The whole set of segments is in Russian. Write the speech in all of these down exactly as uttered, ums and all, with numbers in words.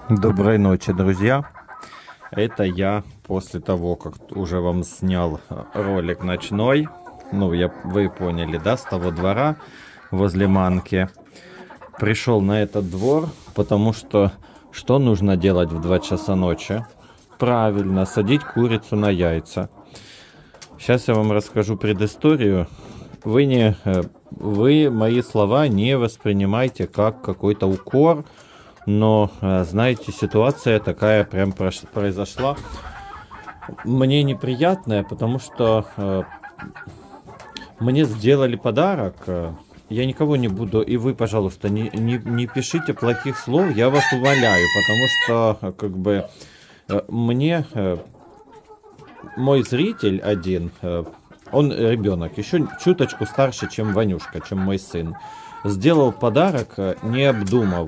Доброй ночи, друзья. Это я после того, как уже вам снял ролик ночной. Ну, я, вы поняли, да, с того двора возле Манки. Пришел на этот двор, потому что что нужно делать в два часа ночи? Правильно, садить курицу на яйца. Сейчас я вам расскажу предысторию. Вы, не, вы мои слова не воспринимайте как какой-то укор. Но, знаете, ситуация такая прям произошла. Мне неприятная, потому что э, мне сделали подарок. Я никого не буду, и вы, пожалуйста, не, не, не пишите плохих слов, я вас умоляю, потому что, как бы, э, мне э, мой зритель один, э, он ребенок, еще чуточку старше, чем Ванюшка, чем мой сын, сделал подарок, не обдумав.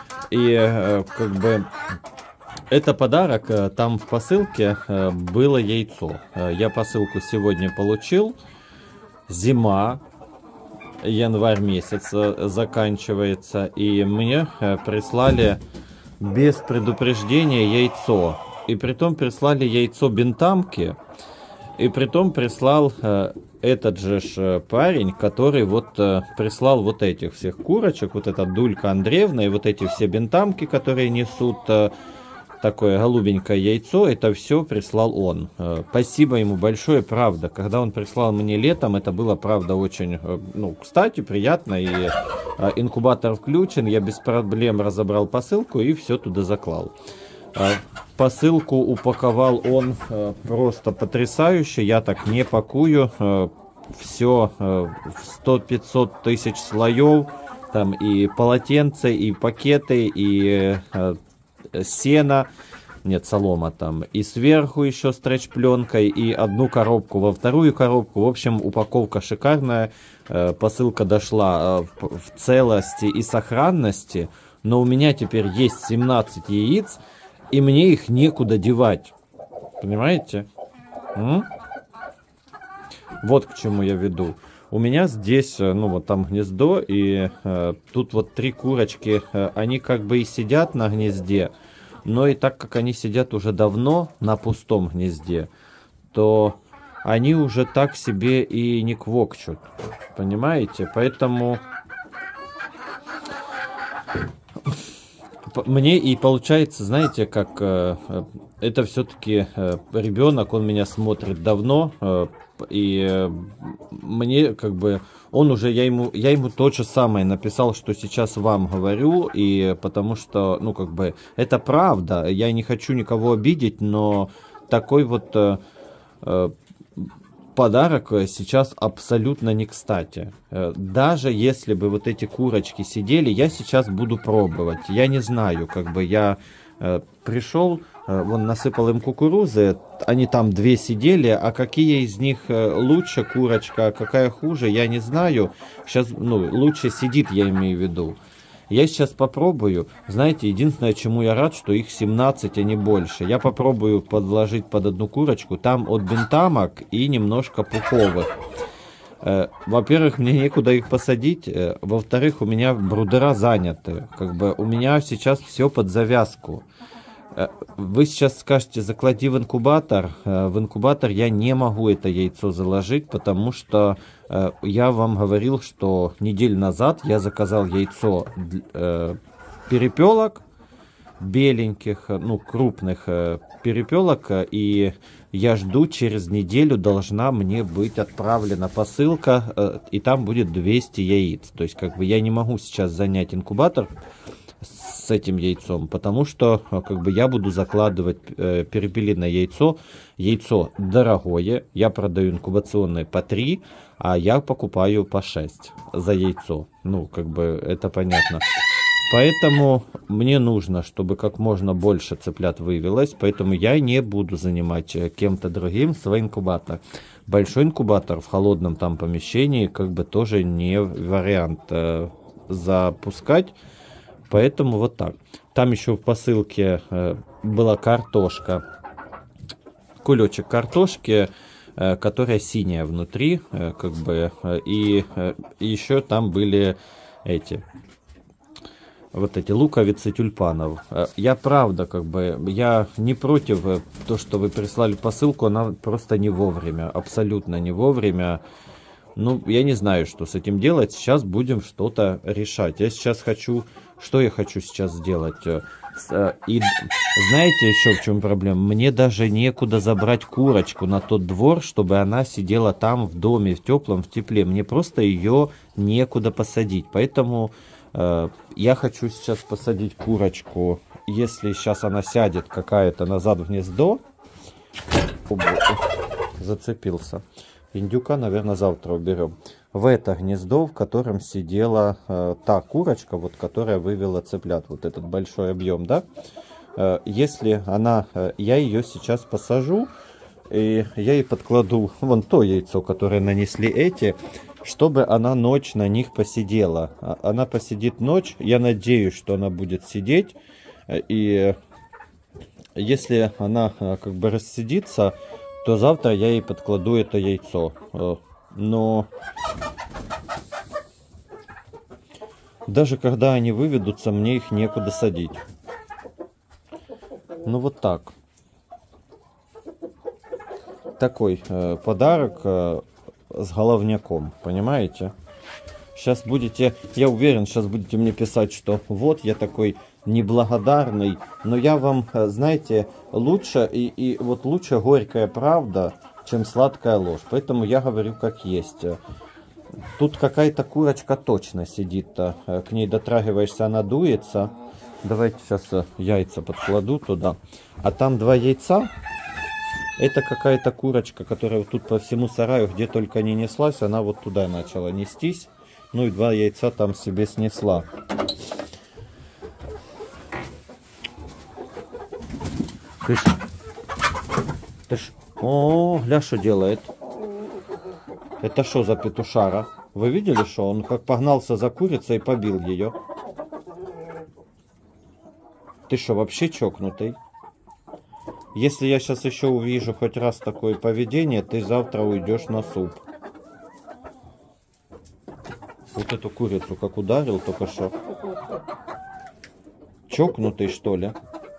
И как бы это подарок, там в посылке было яйцо. Я посылку сегодня получил. Зима, январь месяц заканчивается. И мне прислали без предупреждения яйцо. И притом прислали яйцо бентамки. И притом прислал этот же парень, который вот э, прислал вот этих всех курочек, вот эта Дулька Андреевна и вот эти все бентамки, которые несут э, такое голубенькое яйцо, это все прислал он. Э, спасибо ему большое, правда. Когда он прислал мне летом, это было, правда, очень, э, ну, кстати, приятно. И э, инкубатор включен, я без проблем разобрал посылку и все туда заклал. Посылку упаковал он э, просто потрясающе. Я так не пакую. Э, все э, в сто-пятьсот тысяч слоев. Там и полотенца, и пакеты, и э, сено. Нет, солома там. И сверху еще стретч-пленкой. И одну коробку во вторую коробку. В общем, упаковка шикарная. Э, посылка дошла э, в, в целости и сохранности. Но у меня теперь есть семнадцать яиц. И мне их некуда девать. Понимаете? М? Вот к чему я веду. У меня здесь, ну вот там гнездо, и э, тут вот три курочки, э, они как бы и сидят на гнезде, но и так как они сидят уже давно на пустом гнезде, то они уже так себе и не квокчут. Понимаете? Поэтому... Мне и получается, знаете, как э, это все-таки э, ребенок, он меня смотрит давно, э, и э, мне как бы, он уже, я ему, я ему то же самое написал, что сейчас вам говорю, и потому что, ну как бы, это правда, я не хочу никого обидеть, но такой вот... Э, э, подарок сейчас абсолютно не кстати. Даже если бы вот эти курочки сидели, я сейчас буду пробовать. Я не знаю, как бы я э, пришел, э, вон насыпал им кукурузы, они там две сидели, а какие из них лучше курочка, а какая хуже, я не знаю. Сейчас, ну, лучше сидит, я имею в виду. Я сейчас попробую. Знаете, единственное, чему я рад, что их семнадцать, а не больше. Я попробую подложить под одну курочку. Там от бентамок и немножко пуховых. Э, Во-первых, мне некуда их посадить. Э, Во-вторых, у меня брудера заняты. Как бы у меня сейчас все под завязку. Э, Вы сейчас скажете, заклади в инкубатор. Э, В инкубатор я не могу это яйцо заложить, потому что э, я вам говорил, что неделю назад я заказал яйцо э, перепелок, беленьких, ну крупных э, перепелок, и я жду, через неделю должна мне быть отправлена посылка, э, и там будет двести яиц. То есть как бы я не могу сейчас занять инкубатор с этим яйцом, потому что как бы я буду закладывать э, перепелиное яйцо. Яйцо дорогое, я продаю инкубационное по три, а я покупаю по шесть за яйцо. Ну, как бы это понятно. Поэтому мне нужно, чтобы как можно больше цыплят вывелось, поэтому я не буду занимать кем-то другим свой инкубатор. Большой инкубатор в холодном там помещении как бы тоже не вариант э, запускать. Поэтому вот так. Там еще в посылке э, была картошка. Кулечек картошки, э, которая синяя внутри. Э, как бы, э, и э, еще там были эти вот эти луковицы тюльпанов. Я правда, как бы, я не против то, что вы прислали посылку, она просто не вовремя, абсолютно не вовремя. Ну, я не знаю, что с этим делать. Сейчас будем что-то решать. Я сейчас хочу... Что я хочу сейчас сделать? И знаете еще в чем проблема? Мне даже некуда забрать курочку на тот двор, чтобы она сидела там в доме, в теплом, в тепле. Мне просто ее некуда посадить. Поэтому э, я хочу сейчас посадить курочку. Если сейчас она сядет какая-то назад в гнездо... О, зацепился. Индюка, наверное, завтра уберем. В это гнездо, в котором сидела э, та курочка, вот, которая вывела цыплят. Вот этот большой объем, да? Э, если она... Э, я ее сейчас посажу, и я ей подкладу вон то яйцо, которое нанесли эти, чтобы она ночь на них посидела. Она посидит ночь. Я надеюсь, что она будет сидеть. И если она э, как бы рассидится, то завтра я ей подкладу это яйцо. Но даже когда они выведутся, мне их некуда садить. Ну вот так. Такой э, подарок э, с головняком, понимаете? Сейчас будете, я уверен, сейчас будете мне писать, что вот я такой неблагодарный. Но я вам, знаете, лучше, и, и вот лучше горькая правда, чем сладкая ложь. Поэтому я говорю как есть. Тут какая-то курочка точно сидит. К ней дотрагиваешься, она дуется. Давайте сейчас яйца подкладу туда. А там два яйца. Это какая-то курочка, которая вот тут по всему сараю, где только не неслась, она вот туда начала нестись. Ну и два яйца там себе снесла. Ты ж... Ты ж... О, гля, что делает. Это что за петушара? Вы видели, что он как погнался за курицей и побил ее? Ты что, вообще чокнутый? Если я сейчас еще увижу хоть раз такое поведение, ты завтра уйдешь на суп. Вот эту курицу как ударил только что. Чокнутый, что ли?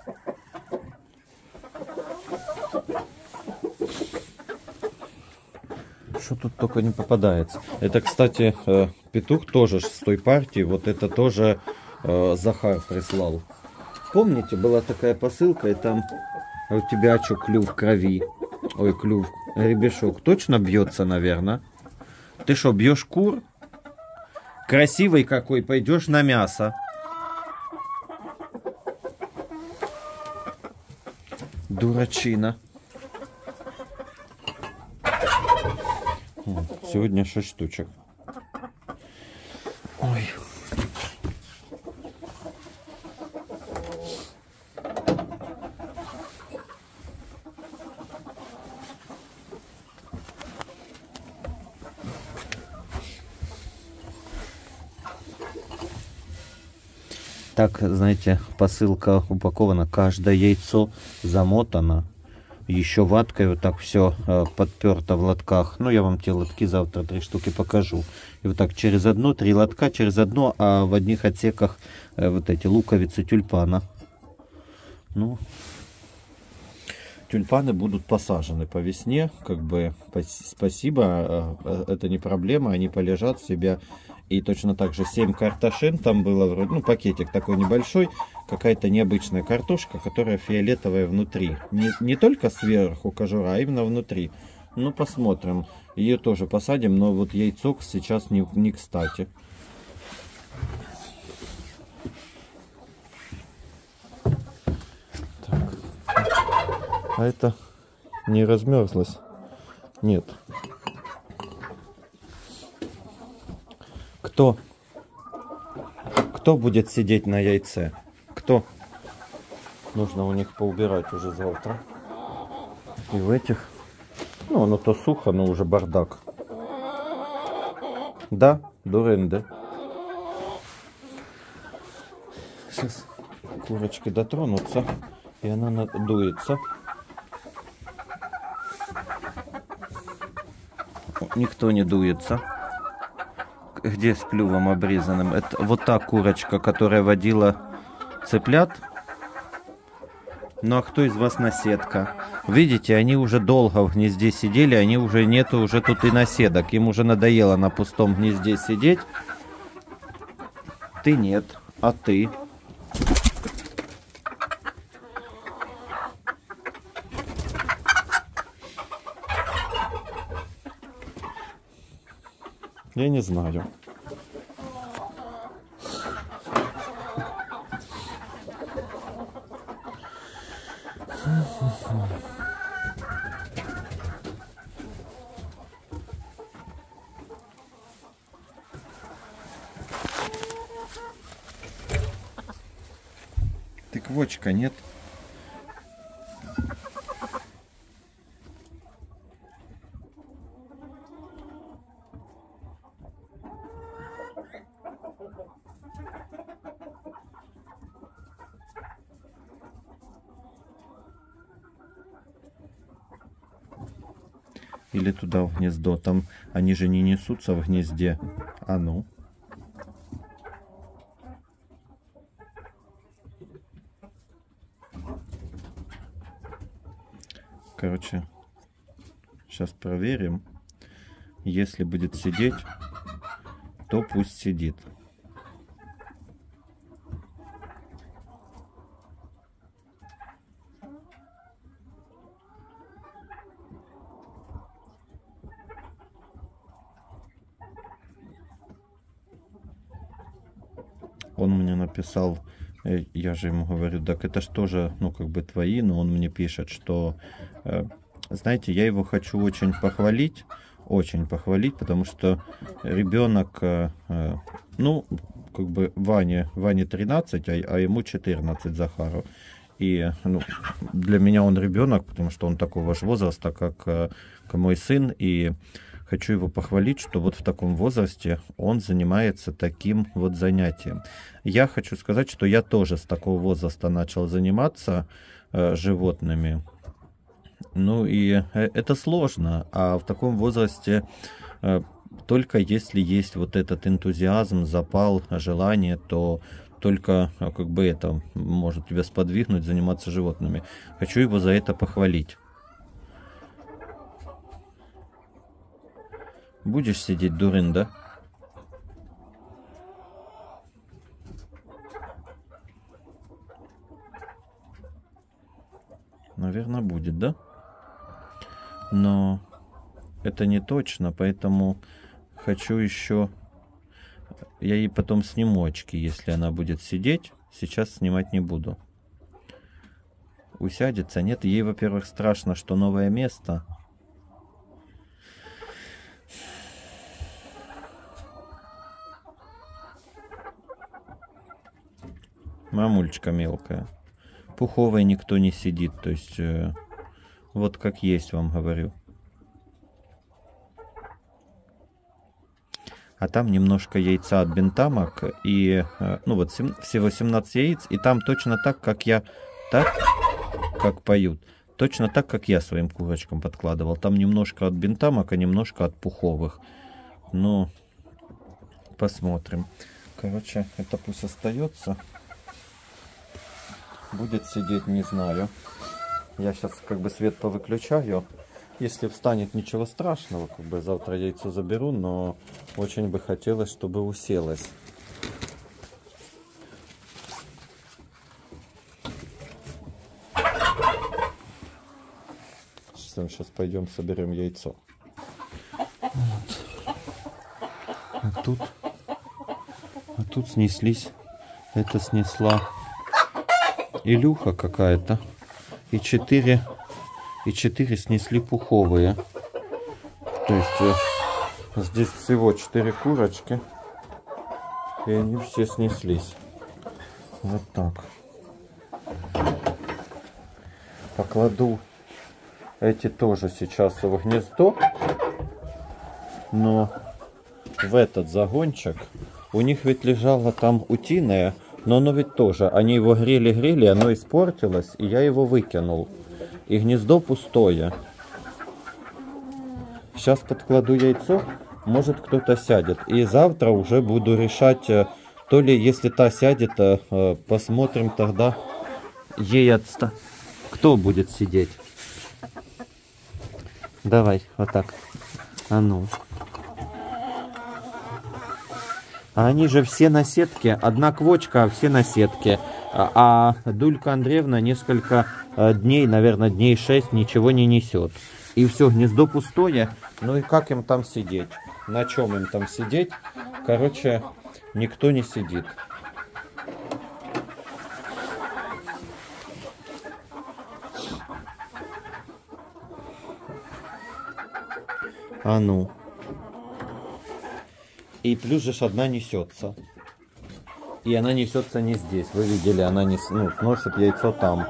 Что тут только не попадается. Это, кстати, э, петух тоже с той партии. Вот это тоже э, Захар прислал. Помните, была такая посылка, и там у тебя что, клюв в крови? Ой, клюв, ребешок. Точно бьется, наверное. Ты что, бьешь кур? Красивый какой, пойдешь на мясо. Дурачина. Сегодня шесть штучек. Ой. Так, знаете, посылка упакована, каждое яйцо замотано. Еще ваткой вот так все э, подперто в лотках. Ну, я вам те лотки завтра три штуки покажу. И вот так через одно, три лотка, через одно, а в одних отсеках э, вот эти луковицы тюльпана. Ну, тюльпаны будут посажены по весне. Как бы спасибо, э, это не проблема, они полежат себе. И точно так же семь картошин там было, вроде, ну, пакетик такой небольшой. Какая-то необычная картошка, которая фиолетовая внутри. Не, не только сверху кожура, а именно внутри. Ну, посмотрим. Ее тоже посадим, но вот яйцо сейчас не, не кстати. Так. А это не размерзлось? Нет. Кто? Кто будет сидеть на яйце? Кто? Нужно у них поубирать уже завтра. И в этих. Ну, оно то сухо, но уже бардак. Да, дуренды. Сейчас курочки дотронутся, и она надуется. Никто не дуется. где с клювом обрезанным? Это вот та курочка, которая водила цыплят. Ну а кто из вас наседка? Видите, они уже долго в гнезде сидели, они уже нету уже тут и наседок. Им уже надоело на пустом гнезде сидеть. Ты нет, а ты? Я не знаю. Тыквочка нет. Или туда в гнездо. Там они же не несутся в гнезде. А ну. Короче, сейчас проверим. Если будет сидеть, то пусть сидит. Он мне написал, я же ему говорю, так это ж тоже, ну, как бы твои, но он мне пишет, что, знаете, я его хочу очень похвалить, очень похвалить, потому что ребенок, ну, как бы Ване, Ване тринадцать, а, а ему четырнадцать, Захару. И ну, для меня он ребенок, потому что он такого же возраста, как, как мой сын, и хочу его похвалить, что вот в таком возрасте он занимается таким вот занятием. Я хочу сказать, что я тоже с такого возраста начал заниматься э, животными. Ну и э, это сложно, а в таком возрасте э, только если есть вот этот энтузиазм, запал, желание, то только как бы это может тебя сподвигнуть заниматься животными. Хочу его за это похвалить. Будешь сидеть, дурын, да? Наверное, будет, да? Но это не точно, поэтому хочу еще... Я ей потом сниму очки, если она будет сидеть. Сейчас снимать не буду. Усядется? Нет, ей, во-первых, страшно, что новое место... Мамульчика мелкая. Пуховой никто не сидит. То есть, э, вот как есть, вам говорю. А там немножко яйца от бентамок. И, э, ну вот, всего семнадцать яиц. И там точно так, как я... Так, как поют. Точно так, как я своим курочкам подкладывал. Там немножко от бентамок, а немножко от пуховых. Ну, посмотрим. Короче, это пусть остается. Будет сидеть, не знаю. Я сейчас как бы свет повыключаю. Если встанет, ничего страшного. Как бы завтра яйцо заберу, но очень бы хотелось, чтобы уселось. Сейчас пойдем соберем яйцо. Вот. А тут, а тут снеслись. Это снесла Илюха какая-то. И четыре, и четыре снесли пуховые. То есть э, здесь всего четыре курочки. И они все снеслись. Вот так. Покладу эти тоже сейчас в гнездо. Но в этот загончик у них ведь лежала там утиная. Но оно ведь тоже, они его грели-грели, оно испортилось, и я его выкинул. И гнездо пустое. Сейчас подкладу яйцо, может кто-то сядет. И завтра уже буду решать, то ли если та сядет, посмотрим тогда ей отста. Кто будет сидеть? Давай, вот так. А ну. А они же все на сетке. Одна квочка, а все на сетке. А Дулька Андреевна несколько дней, наверное, дней шесть ничего не несет. И все, гнездо пустое. Ну и как им там сидеть? На чем им там сидеть? Короче, никто не сидит. А ну. И плюс же одна несется. И она несется не здесь. Вы видели, она не, ну, сносит яйцо там.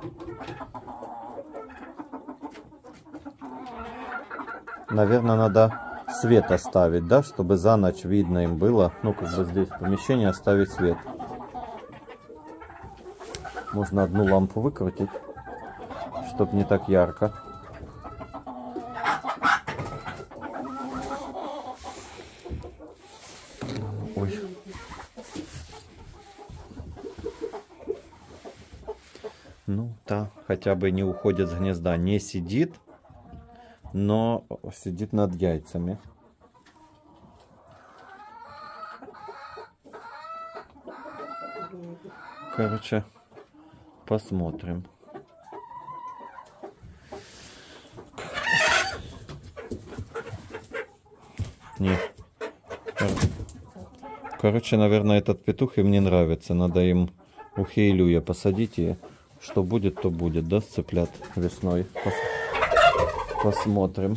Наверное, надо свет оставить, да, чтобы за ночь видно им было. Ну, как бы здесь в помещении оставить свет. Можно одну лампу выкрутить, чтобы не так ярко. Ой. Ну, та хотя бы не уходит с гнезда, не сидит, но сидит над яйцами. Короче, посмотрим. Не. Короче, наверное, этот петух им не нравится. Надо им у Хейлюя посадить, и что будет, то будет, да, цыплят весной. Пос посмотрим.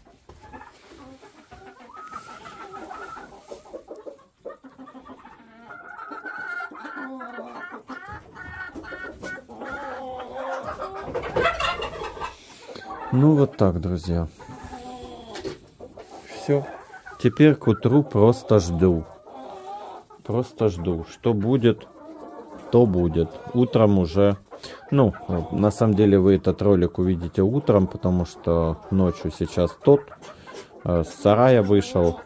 Ну вот так, друзья. Все. Теперь к утру просто жду. Просто жду. Что будет, то будет. Утром уже... Ну, на самом деле вы этот ролик увидите утром, потому что ночью сейчас тот э, с сарая вышел.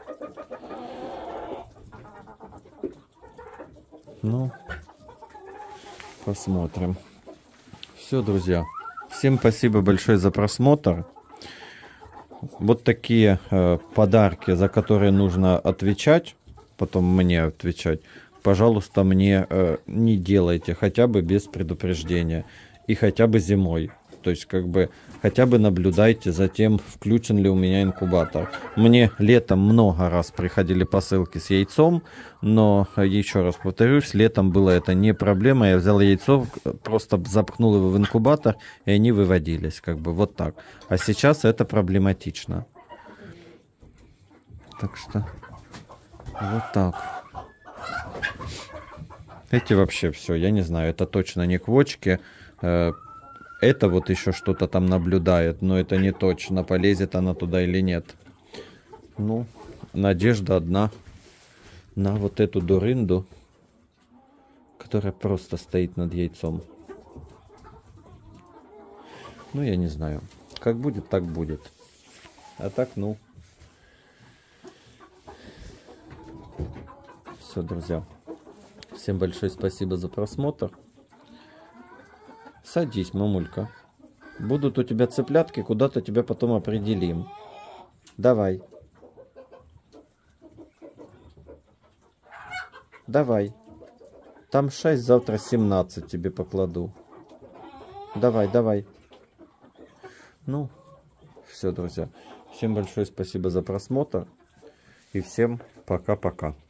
Ну, посмотрим. Все, друзья. Всем спасибо большое за просмотр. Вот такие э, подарки, за которые нужно отвечать, потом мне отвечать. Пожалуйста, мне э, не делайте, хотя бы без предупреждения. И хотя бы зимой. То есть, как бы, хотя бы наблюдайте за тем, включен ли у меня инкубатор. Мне летом много раз приходили посылки с яйцом, но, еще раз повторюсь, летом было это не проблема. Я взял яйцо, просто запхнул его в инкубатор, и они выводились, как бы, вот так. А сейчас это проблематично. Так что, вот так. Эти вообще все, я не знаю, это точно не квочки. Это вот еще что-то там наблюдает, но это не точно, полезет она туда или нет. Ну, надежда одна на вот эту дурынду, которая просто стоит над яйцом. Ну, я не знаю. Как будет, так будет. А так, ну. Все, друзья. Всем большое спасибо за просмотр. Садись, мамулька. Будут у тебя цыплятки, куда-то тебя потом определим. Давай. Давай. Там шесть, завтра семнадцать тебе покладу. Давай, давай. Ну, все, друзья. Всем большое спасибо за просмотр. И всем пока-пока.